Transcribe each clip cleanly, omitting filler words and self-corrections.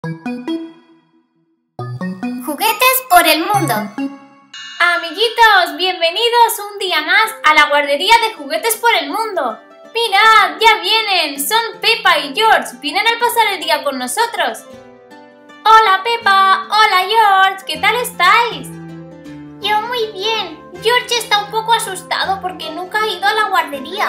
Juguetes por el mundo. Amiguitos, bienvenidos un día más a la guardería de juguetes por el mundo. ¡Mirad, ya vienen! Son Peppa y George. Vienen a pasar el día con nosotros. Hola Peppa, hola George, ¿qué tal estáis? Yo muy bien. George está un poco asustado porque nunca ha ido a la guardería.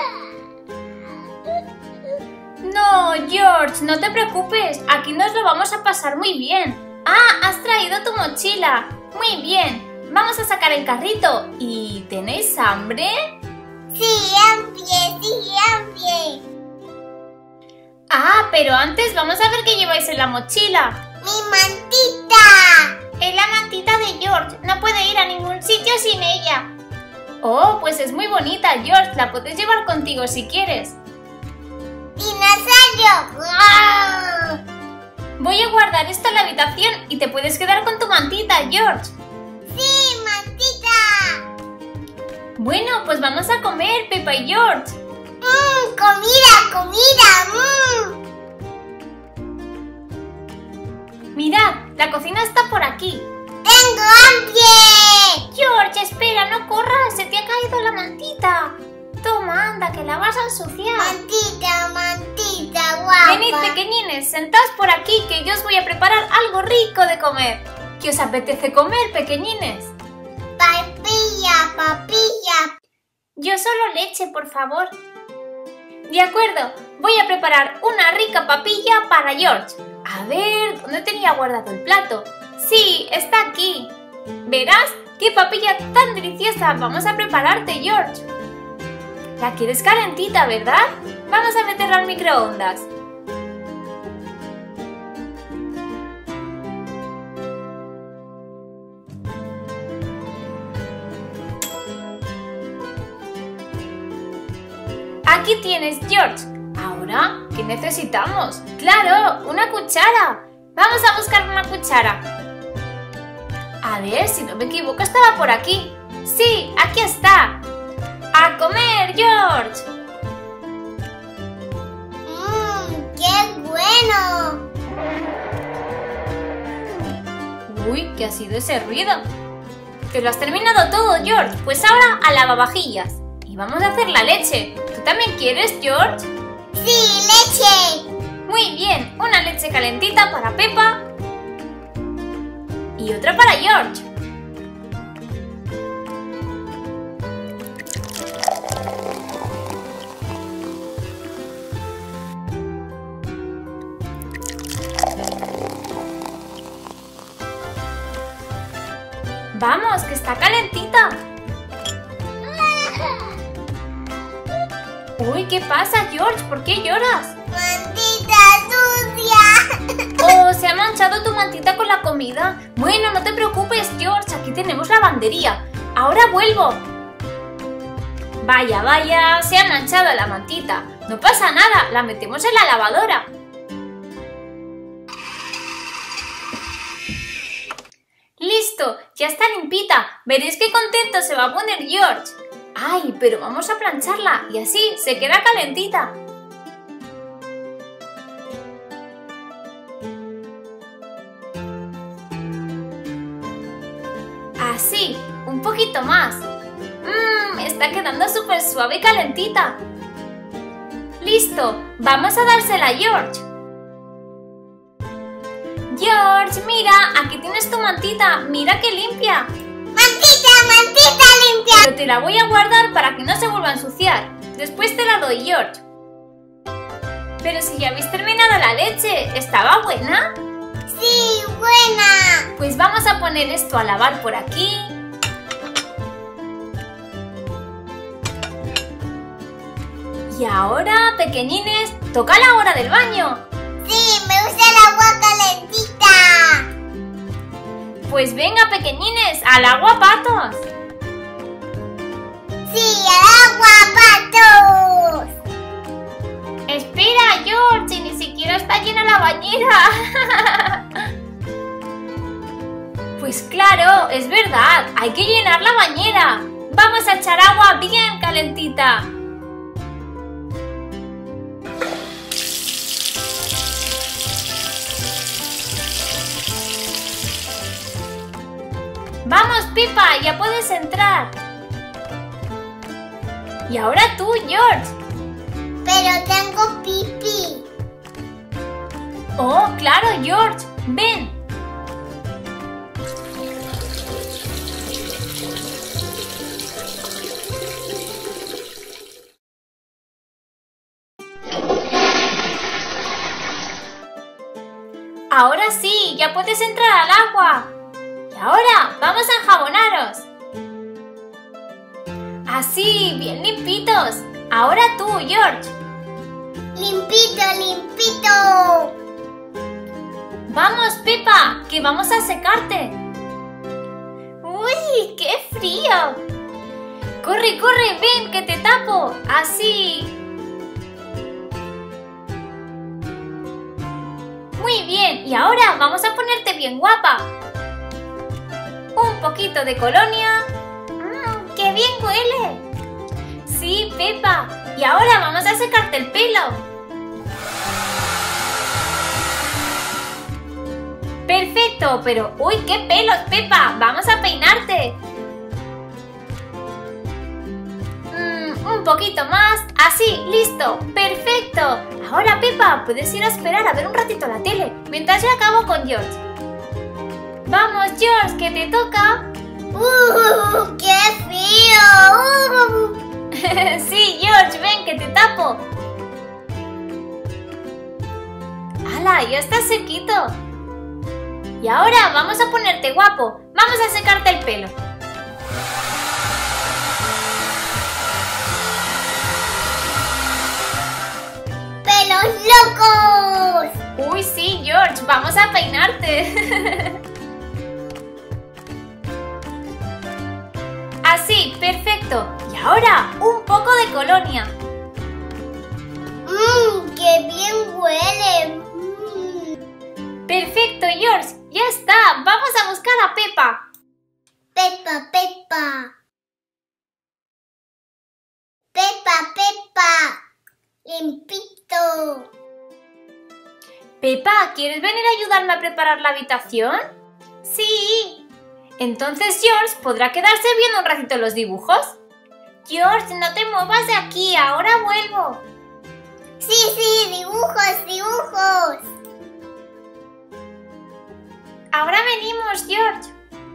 No, George, no te preocupes. Aquí nos lo vamos a pasar muy bien. Ah, has traído tu mochila. Muy bien. Vamos a sacar el carrito. ¿Y tenéis hambre? Sí, hambre. Ah, pero antes vamos a ver qué lleváis en la mochila. ¡Mi mantita! Es la mantita de George. No puede ir a ningún sitio sin ella. Oh, pues es muy bonita, George. La puedes llevar contigo si quieres. ¡Dinosaurio! ¡Wow! Voy a guardar esto en la habitación y te puedes quedar con tu mantita, George. ¡Sí, mantita! Bueno, pues vamos a comer, Peppa y George. ¡Comida! Mirad, la cocina está por aquí. ¡Tengo hambre! George, espera, no corras, se te ha caído la mantita. Toma, anda, que la vas a ensuciar. Mantita, guapa. Venid, pequeñines, sentaos por aquí que yo os voy a preparar algo rico de comer. ¿Qué os apetece comer, pequeñines? Papilla. Yo solo leche, por favor. De acuerdo, voy a preparar una rica papilla para George. A ver, ¿dónde tenía guardado el plato? Sí, está aquí. Verás qué papilla tan deliciosa vamos a prepararte, George. La quieres calentita, ¿verdad? Vamos a meterla al microondas. Aquí tienes, George. Ahora, ¿qué necesitamos? ¡Claro! ¡Una cuchara! Vamos a buscar una cuchara. A ver, si no me equivoco, estaba por aquí. ¡Sí! ¡Aquí está! ¡A comer, George! ¡Qué bueno! Uy, ¿qué ha sido ese ruido? ¿Te lo has terminado todo, George? Pues ahora al lavavajillas. Y vamos a hacer la leche. ¿Tú también quieres, George? ¡Sí, leche! Muy bien, una leche calentita para Peppa y otra para George. Vamos, que está calentita. Uy, ¿qué pasa, George? ¿Por qué lloras? ¡Mantita sucia! Oh, se ha manchado tu mantita con la comida. Bueno, no te preocupes, George, aquí tenemos lavandería. Ahora vuelvo. Vaya, se ha manchado la mantita. No pasa nada, la metemos en la lavadora. ¡Listo! Ya está limpita. Veréis qué contento se va a poner George. ¡Ay, pero vamos a plancharla! Y así se queda calentita. Así, un poquito más. Está quedando súper suave y calentita. ¡Listo! Vamos a dársela a George. George, mira, aquí tienes tu mantita. Mira qué limpia. ¡Mantita limpia! Pero te la voy a guardar para que no se vuelva a ensuciar. Después te la doy, George. Pero si ya habéis terminado la leche, ¿estaba buena? ¡Sí, buena! Pues vamos a poner esto a lavar por aquí. Y ahora, pequeñines, toca la hora del baño. ¡Sí, me gusta el agua calentita! Pues venga, pequeñines, al agua, patos. ¡Sí, al agua, patos! Espera, George, si ni siquiera está llena la bañera. Pues claro, es verdad, hay que llenar la bañera. Vamos a echar agua bien calentita. Pepa, ya puedes entrar. Y ahora tú, George. Pero tengo pipí. Oh, claro, George. Ven. Ahora sí, ya puedes entrar al agua. Y ahora, vamos a enjabonaros. Así, bien limpitos. Ahora tú, George. Limpito, limpito. Vamos, Pepa, que vamos a secarte. ¡Uy, qué frío! Corre, corre, ven, que te tapo. Así. Muy bien, y ahora vamos a ponerte bien guapa. Un poquito de colonia. ¡Qué bien huele! Sí, Pepa. Y ahora vamos a secarte el pelo. Perfecto, pero ¡uy, qué pelos, Pepa! ¡Vamos a peinarte! Un poquito más. Así, listo. ¡Perfecto! Ahora, Pepa, puedes ir a esperar a ver un ratito la tele, mientras yo acabo con George. ¡Vamos, George, que te toca! ¡Qué frío! Sí, George, ven, que te tapo. ¡Hala, ya estás sequito! Y ahora vamos a ponerte guapo. Vamos a secarte el pelo. ¡Pelos locos! Uy, sí, George, vamos a peinarte. Así, perfecto. Y ahora, un poco de colonia. ¡Qué bien huele! Perfecto, George. Ya está. Vamos a buscar a Pepa. Pepa, Pepa. Pepa, Pepa. Limpito. Pepa, ¿quieres venir a ayudarme a preparar la habitación? Sí. Entonces George podrá quedarse viendo un ratito los dibujos. George, no te muevas de aquí. Ahora vuelvo. Sí, dibujos, dibujos. Ahora venimos, George.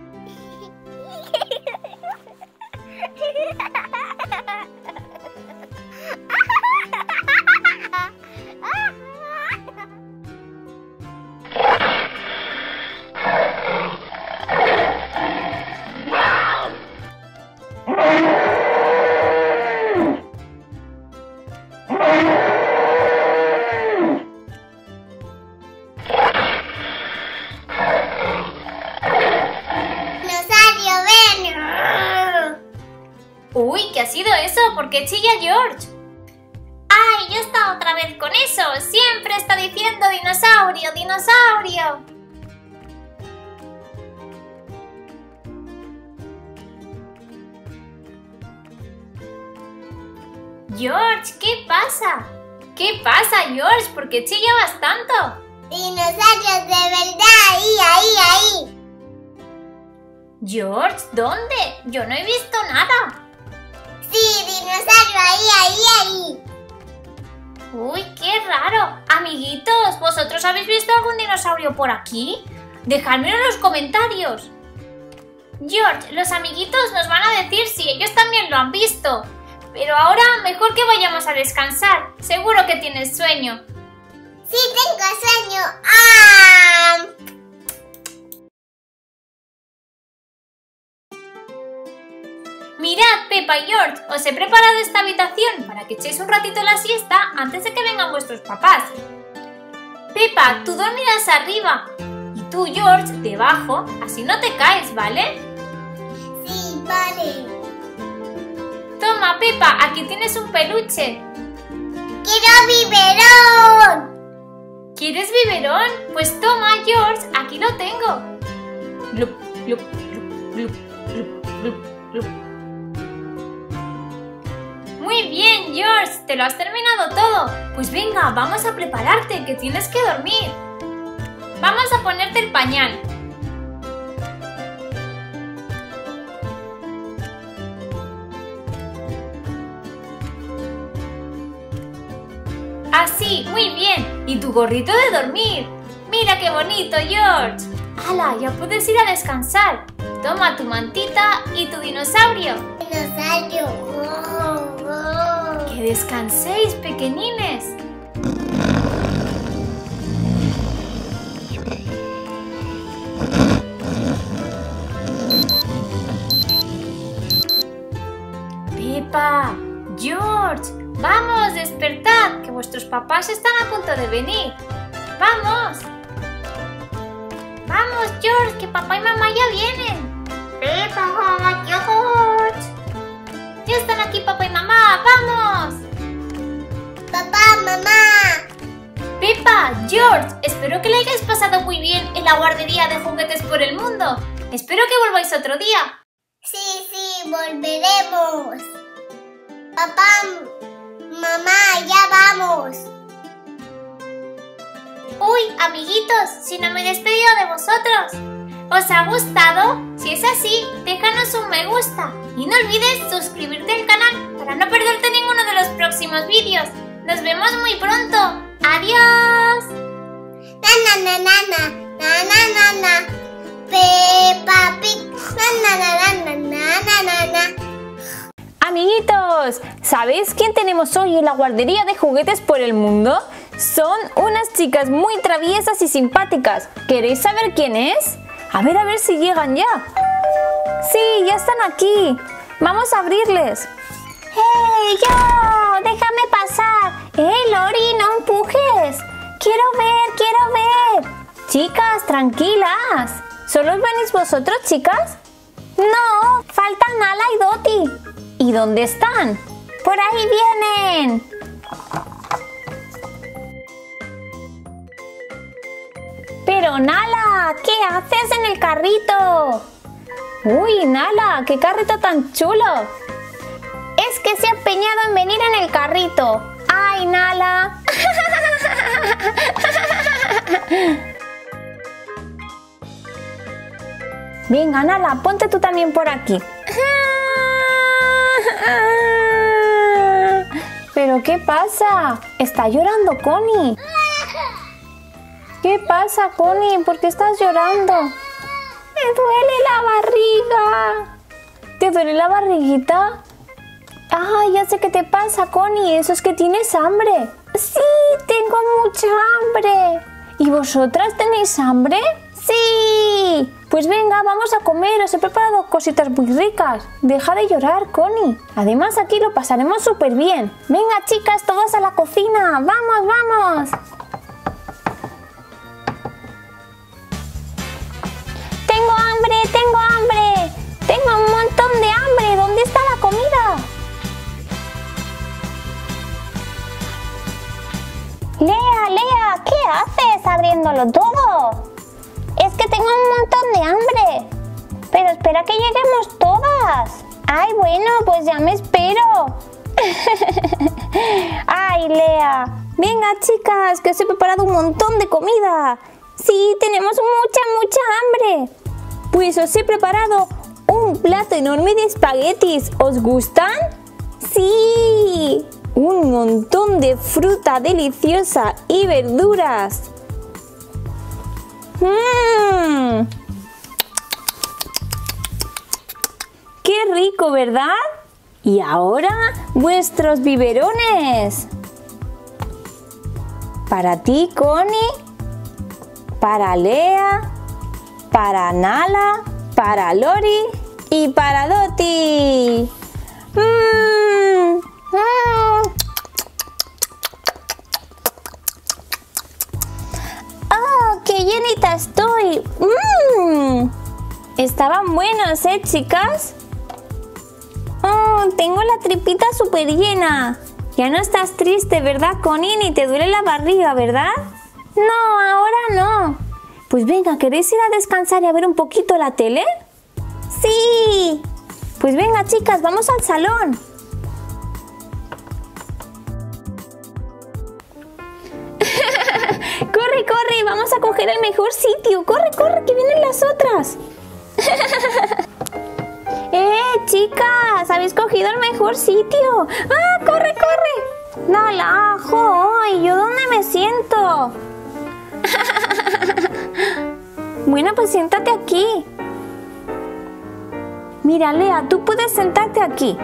Uy, ¿qué ha sido eso? ¿Por qué chilla George? ¡Ay, ya está otra vez con eso! Siempre está diciendo dinosaurio, dinosaurio. George, ¿qué pasa? ¿Qué pasa, George? ¿Por qué chillabas tanto? Dinosaurios de verdad, ahí. George, ¿dónde? Yo no he visto nada. Sí, dinosaurio, ahí. Uy, qué raro. Amiguitos, ¿vosotros habéis visto algún dinosaurio por aquí? Dejadmelo en los comentarios. George, los amiguitos nos van a decir si ellos también lo han visto. Pero ahora mejor que vayamos a descansar. Seguro que tienes sueño. Sí, tengo sueño. Mirad, Pepa y George, os he preparado esta habitación para que echéis un ratito la siesta antes de que vengan vuestros papás. Pepa, tú dormirás arriba y tú, George, debajo, así no te caes, ¿vale? Sí, vale. Toma, Pepa, aquí tienes un peluche. ¡Quiero biberón! ¿Quieres biberón? Pues toma, George, aquí lo tengo. Blup, blup, blup, blup, blup, blup, blup. Muy bien, George, te lo has terminado todo. Pues venga, vamos a prepararte, que tienes que dormir. Vamos a ponerte el pañal. Muy bien. ¿Y tu gorrito de dormir? Mira qué bonito, George. ¡Hala! Ya puedes ir a descansar. Toma tu mantita y tu dinosaurio. Dinosaurio. Oh, oh. Que descanséis, pequeñines. Peppa, George, vamos, despertad, que vuestros papás están a punto de venir. ¡Vamos! ¡Vamos, George, que papá y mamá ya vienen! Peppa, mamá, George. ¡Ya están aquí papá y mamá! ¡Vamos! Papá, mamá. Peppa, George, espero que le hayáis pasado muy bien en la guardería de juguetes por el mundo. Espero que volváis otro día. Sí, volveremos. Papá, mamá, ya vamos. Uy, amiguitos, si no me he despedido de vosotros. ¿Os ha gustado? Si es así, déjanos un me gusta. Y no olvides suscribirte al canal para no perderte ninguno de los próximos vídeos. Nos vemos muy pronto. ¡Adiós! Na. Peppa Pig. Na. Amiguitos, ¿sabéis quién tenemos hoy en la guardería de juguetes por el mundo? Son unas chicas muy traviesas y simpáticas. ¿Queréis saber quién es? A ver si llegan ya. Sí, ya están aquí. Vamos a abrirles. ¡Hey, yo! ¡Déjame pasar! Lori, no empujes! ¡Quiero ver! Chicas, tranquilas. ¿Solo venís vosotros, chicas? No, faltan Nala y Doti. ¿Y dónde están? ¡Por ahí vienen! Pero Nala, ¿qué haces en el carrito? Uy, Nala, qué carrito tan chulo. Es que se ha empeñado en venir en el carrito. ¡Ay, Nala! Venga, Nala, ponte tú también por aquí. ¿Pero qué pasa? Está llorando Connie. ¿Qué pasa, Connie? ¿Por qué estás llorando? Me duele la barriga. ¿Te duele la barriguita? Ah, ya sé qué te pasa, Connie. Eso es que tienes hambre. Sí, tengo mucha hambre. ¿Y vosotras tenéis hambre? ¡Sí! Pues venga, vamos a comer. Os he preparado cositas muy ricas. Deja de llorar, Connie. Además, aquí lo pasaremos súper bien. Venga, chicas, todas a la cocina. ¡Vamos! ¡Tengo hambre! ¡Tengo un montón de hambre! ¿Dónde está la comida? Lea, ¿qué haces abriéndolo todo? Es que tengo un montón de hambre. Pero espera que lleguemos todas. Ay, bueno, pues ya me espero. Ay, Lea. Venga, chicas, que os he preparado un montón de comida. Sí, tenemos mucha hambre. Pues os he preparado un plato enorme de espaguetis. ¿Os gustan? Sí. Un montón de fruta deliciosa y verduras. ¡Qué rico!, ¿verdad? Y ahora, vuestros biberones. Para ti, Connie. Para Lea. Para Nala. Para Lori. Y para Doti. ¡Oh, qué llenita estoy! Estaban buenos, chicas. Oh, tengo la tripita súper llena. Ya no estás triste, ¿verdad, Connie? Ni te duele la barriga, ¿verdad? No, ahora no. Pues venga, ¿queréis ir a descansar y a ver un poquito la tele? ¡Sí! Pues venga, chicas, vamos al salón. ¡Corre! Vamos a coger el mejor sitio. ¡Corre, que vienen las otras! ¡Chicas! ¡Habéis cogido el mejor sitio! ¡Ah, corre! Nala, ¡ay! ¿Yo dónde me siento? Bueno, pues siéntate aquí. Mira, Lea, tú puedes sentarte aquí.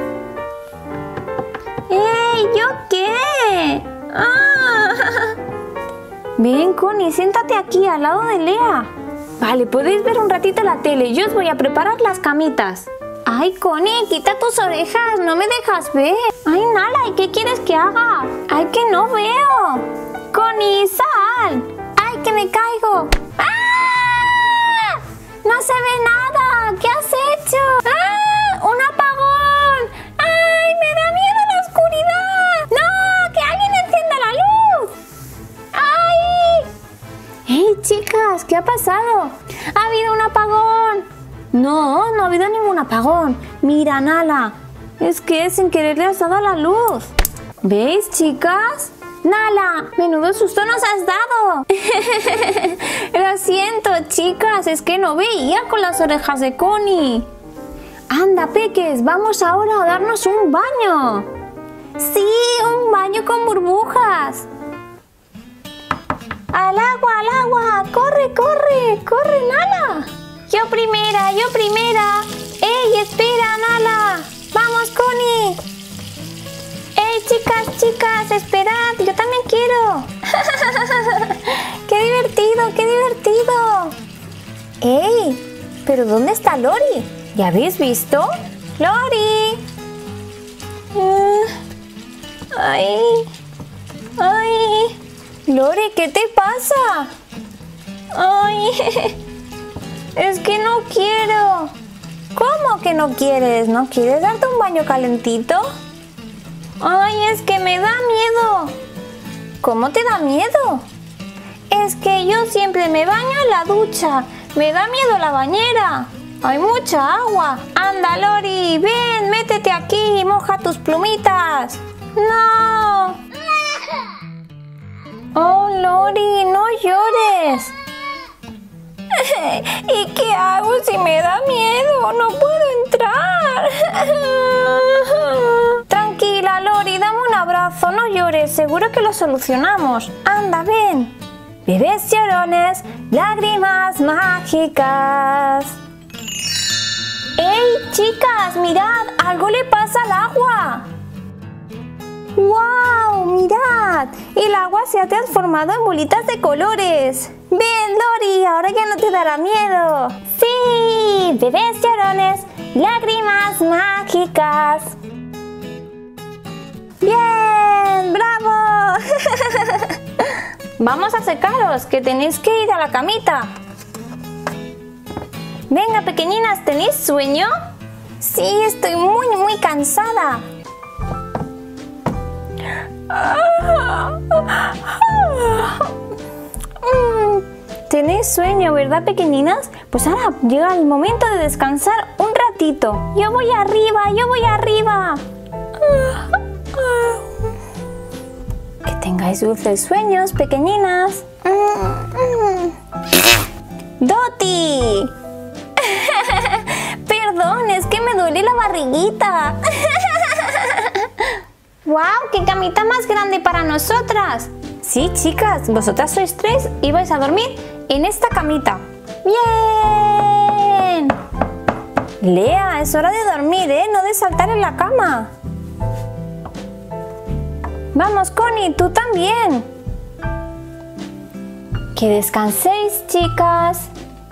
¡Ey! ¿Yo qué? ¡Ah! Ven, Connie, siéntate aquí al lado de Lea. Vale, podéis ver un ratito la tele. Yo os voy a preparar las camitas. Ay, Connie, quita tus orejas, no me dejas ver. Ay, Nala, ¿y qué quieres que haga? Ay, que no veo. Connie, sal. Ay, que me caigo. ¡Ah! No se ve nada. ¿Qué has hecho? ¡Ah! ¡Un apagón! ¡Ay, me da miedo la oscuridad! ¡No! ¡Que alguien encienda la luz! ¡Ay! ¡Hey, chicas! ¿Qué ha pasado? ¡Ha habido un apagón! No, no ha habido ningún apagón. Mira, Nala, es que sin querer le has dado la luz. ¿Veis, chicas? Nala, menudo susto nos has dado. Lo siento, chicas, es que no veía con las orejas de Connie. Anda, peques, vamos ahora a darnos un baño. Sí, un baño con burbujas. Al agua, corre, corre, corre, Nala. Yo primera, yo primera. ¡Ey, espera, Nala! ¡Vamos, Connie! ¡Ey, chicas, chicas! ¡Esperad! ¡Yo también quiero! ¡Qué divertido, qué divertido! ¡Ey! ¿Pero dónde está Lori? ¿Ya habéis visto? ¡Lori! ¡Ay! ¡Ay! Lori, ¿qué te pasa? ¡Ay! Es que no quiero. ¿Cómo que no quieres? ¿No quieres darte un baño calentito? Ay, es que me da miedo. ¿Cómo te da miedo? Es que yo siempre me baño en la ducha. Me da miedo la bañera. Hay mucha agua. Anda, Lori, ven, métete aquí y moja tus plumitas. ¡No! Oh, Lori, no llores. ¿Y qué hago si me da miedo? No puedo entrar. Tranquila, Lori, dame un abrazo, no llores, seguro que lo solucionamos. Anda, ven. Bebés llorones, lágrimas mágicas. ¡Ey, chicas! Mirad, algo le pasa al agua. ¡Wow! ¡Mirad! El agua se ha transformado en bolitas de colores. ¡Ven, Lori! Ahora ya no te dará miedo. ¡Sí! Bebés llorones, lágrimas mágicas. ¡Bien! ¡Bravo! Vamos a secaros, que tenéis que ir a la camita. Venga, pequeñinas, ¿tenéis sueño? Sí, estoy muy cansada. ¿Tenéis sueño, verdad, pequeñinas? Pues ahora llega el momento de descansar un ratito. Yo voy arriba, yo voy arriba. Que tengáis dulces sueños, pequeñinas. ¡Doti! Perdón, es que me duele la barriguita. ¡Wow! ¡Qué camita más grande para nosotras! Sí, chicas, vosotras sois 3 y vais a dormir en esta camita. ¡Bien! Lea, es hora de dormir, ¿eh? No de saltar en la cama. Vamos, Connie, tú también. Que descanséis, chicas.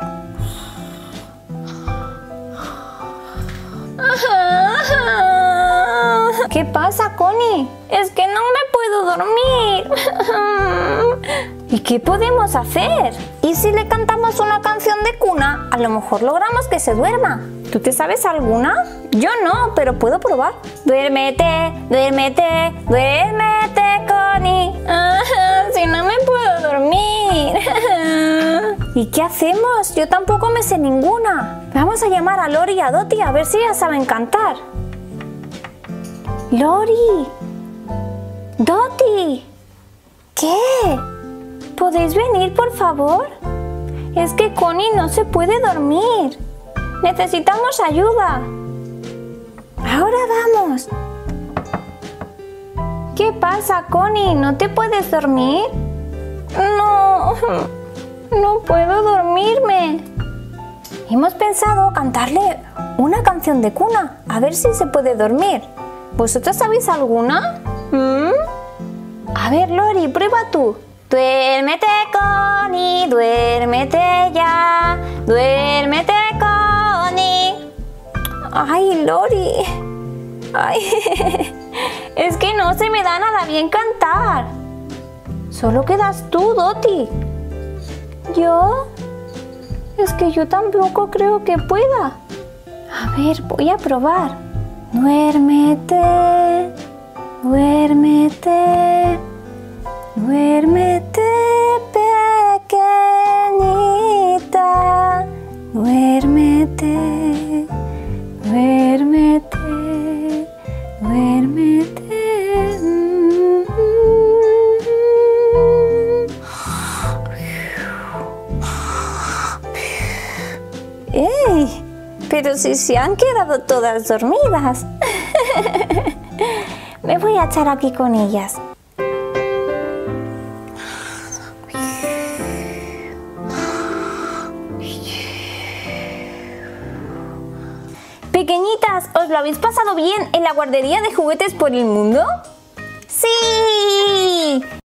¿Qué pasa, Connie? Es que no me puedo dormir. ¿Y qué podemos hacer? ¿Y si le cantamos una canción de cuna? A lo mejor logramos que se duerma. ¿Tú te sabes alguna? Yo no, pero puedo probar. Duérmete, duérmete, duérmete, Connie. Si no me puedo dormir. ¿Y qué hacemos? Yo tampoco me sé ninguna. Vamos a llamar a Lori y a Doti a ver si ya saben cantar. Lori, Doti, ¿qué? ¿Podéis venir, por favor? Es que Connie no se puede dormir. Necesitamos ayuda. Ahora vamos. ¿Qué pasa, Connie? ¿No te puedes dormir? No, no puedo dormirme. Hemos pensado cantarle una canción de cuna, a ver si se puede dormir. ¿Vosotros sabéis alguna? A ver, Lori, prueba tú. Duérmete, Connie, duérmete ya. Duérmete, Connie. Ay, Lori. Ay, es que no se me da nada bien cantar. Solo quedas tú, Doti. ¿Yo? Es que yo tampoco creo que pueda. A ver, voy a probar. Duérmete, duérmete, duérmete, pequeñita. Duérmete, duérmete, duérmete. ¡Ey! Pero si se han quedado todas dormidas. Me voy a echar aquí con ellas. Pequeñitas, ¿os lo habéis pasado bien en la guardería de juguetes por el mundo? ¡Sí!